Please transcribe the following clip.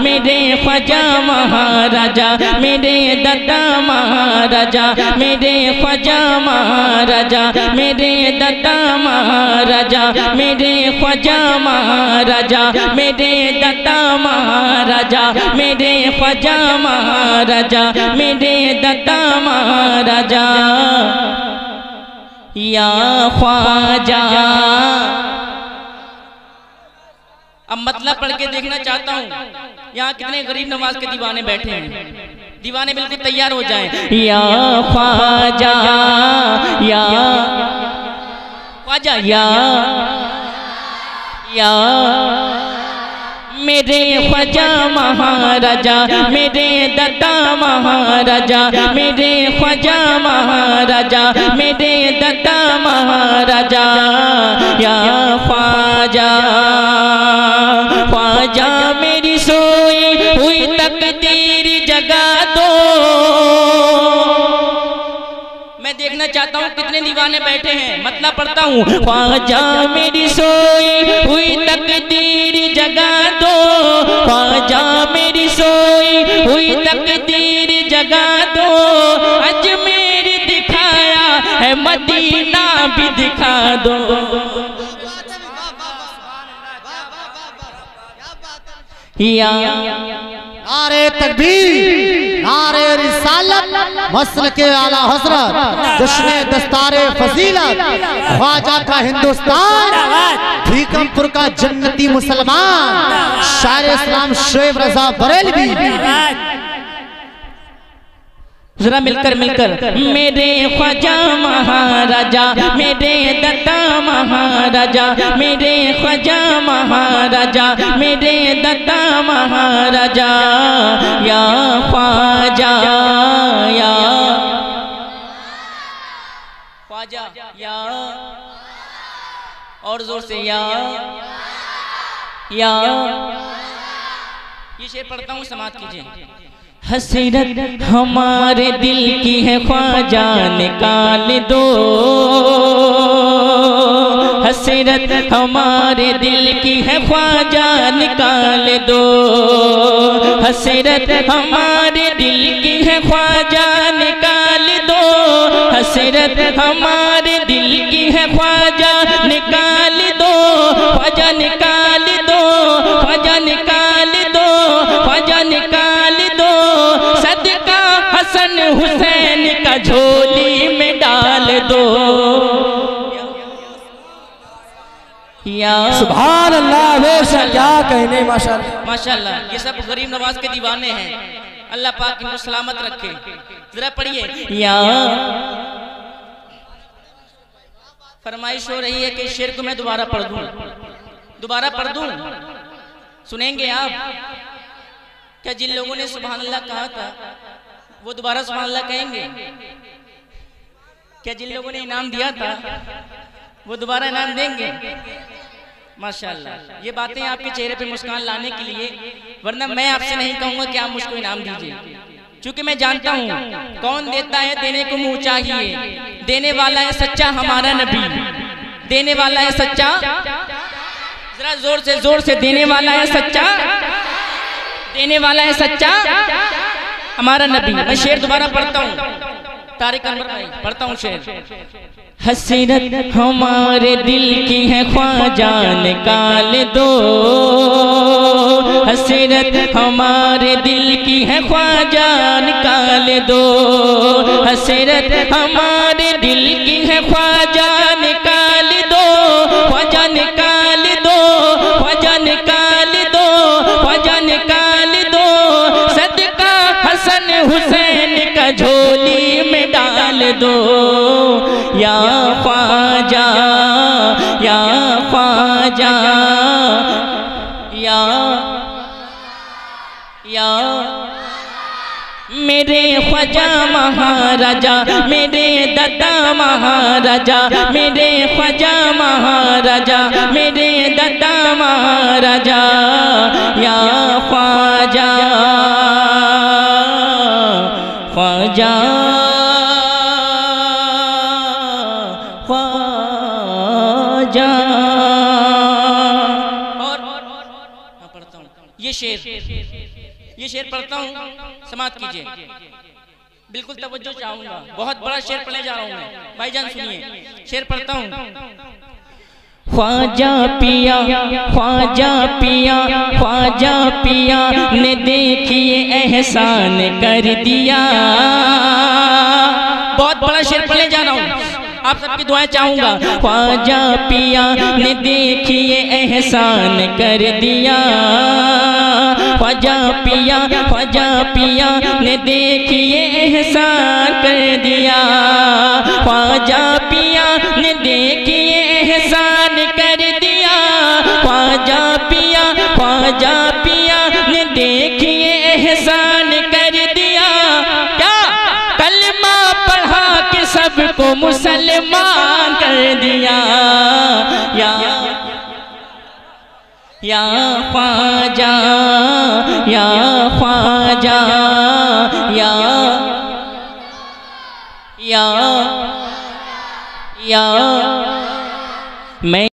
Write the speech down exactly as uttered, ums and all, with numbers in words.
मेरे ख्वाजा महाराजा, मेरे दादा महाराजा, मेरे ख्वाजा महाराजा, मेरे दादा महाराजा, मेरे ख्वाजा महाराजा, मेरे दादा महाराजा, मेरे ख्वाजा महाराजा, मेरे दादा महाराजा, या ख्वाजा। अब मतलब पढ़ के देखना चाहता हूँ यहाँ कितने गरीब नवाज के दीवाने बैठे हैं। दीवाने बिल्कुल तैयार हो जाएं। या ख्वाजा, या ख्वाजा, या या मेरे ख्वाजा महाराजा, मेरे दादा महाराजा, मेरे ख्वाजा महाराजा, मेरे दादा महाराजा, या ख्वाजा। ख्वाजा मेरी सोई हुई तकदीर जगा दो। मैं देखना चाहता हूँ कितने दीवाने बैठे हैं, मतलब पढ़ता हूँ। ख्वाजा मेरी सोई हुई तकदीर जगा दो, ख्वाजा मेरी सोई हुई तकदीर जगा दो। अजमेर दिखाया है मदीना भी दिखा दो। या नारे तकबीर, नारे रिसालत, मसल के आला हजरत, जश्न दस्तारे फजीलत, ख्वाजा का हिंदुस्तान, भीकमपुर का जन्नती मुसलमान, शायर इस्लाम शोएब रजा बरेलवी। जरा मिलकर मिलकर मेरे ख्वाजा महाराजा, मेरे दादा महाराजा, मेरे ख्वाजा महाराजा, मेरे दादा महाराजा, या ख्वाजा, या ख्वाजा, या और जोर से या या। ये शेर पढ़ता हूँ, समाप्त कीजिए। हसरत हमारे दिल की है ख्वाजा निकाल दो, हसरत हमारे दिल की है ख्वाजा निकाल दो, हसरत हमारे दिल की है ख्वाजा निकाल दो, हसरत हमारे दिल की है ख्वाजा निकाल दो, ख्वाजा निकाल दो, ख्वाजा निकाल दो, ख्वाजा निकाल दो। सदका हसन हुसैन का झोली में डाल दो। या सुभान अल्लाह, बेशक क्या कहने, माशाअल्लाह माशाअल्लाह। ये सब गरीब नवाज के दीवाने हैं, अल्लाह पाक इनको सलामत रखे। जरा पढ़िए। या फरमाइश हो रही है कि शेर को मैं दोबारा पढ़ दूं, दोबारा पढ़ दूं, सुनेंगे आप? क्या जिन लोगों ने सुभान अल्लाह कहा था वो दोबारा सुभान अल्लाह कहेंगे? क्या जिन लोगों ने इनाम दिया था वो दोबारा इनाम देंगे? माशाअल्लाह। ये बातें आपके चेहरे पे मुस्कान लाने के लिए, वरना मैं आपसे नहीं कहूंगा कि आप मुझको इनाम दीजिए, क्योंकि मैं जानता हूँ कौन देता है, देने को मुँह चाहिए। देने वाला है सच्चा हमारा नबी, देने वाला है सच्चा, जरा जोर से जोर से, देने वाला है सच्चा, देने वाला है सच्चा हमारा नबी। मैं शेर दोबारा पढ़ता हूँ, तारिक अनवर भाई पढ़ता हूँ शेर। हसरत हमारे दिल की है ख्वाजा निकाल दो, हसरत हमारे दिल की है ख्वाजा निकाल दो, हसरत हमारे दिल की है ख्वाजा निकाल दो, ख्वाजा निकाल दो, ख्वाजा निकाल दो, ख्वाजा निकाल दो। सदका हसन हुसैन का झोली में डाल दो। या ख्वाजा, या ख्वाजा, या या मेरे ख्वाजा महाराजा, मेरे दादा महाराजा, मेरे ख्वाजा महाराजा, मेरे दादा महाराजा, या ख्वाजा, ख्वाजा, ख्वाजा। और पढ़ता हूँ ये शेर। ये शेर पढ़ता हूँ, समाप्त कीजिए। बिल्कुल तवज्जो चाहूंगा, बहुत बड़ा शेर पढ़ने जा रहा हूँ मैं। भाईजान सुनिए, शेर पढ़ता हूँ। ख्वाजा पिया ख्वाजा पिया ख्वाजा पिया ने देखिए एहसान कर दिया। बहुत बड़ा शेर पढ़ने जा रहा हूँ, आप सबकी दुआएं चाहूंगा। ख्वाजा पिया ने देखिए एहसान कर दिया। ख्वाजा पिया ख्वाजा पिया ने देखिए एहसान कर दिया। ख्वाजा पिया ने देखिए एहसान कर दिया। ख्वाजा पिया ख्वाजा पिया ने देखिए एहसान कर दिया। क्या कलमा पढ़ा के सबको मुसलमान कर दिया। या या ख्वाजा या ख्वाजा या या या मैं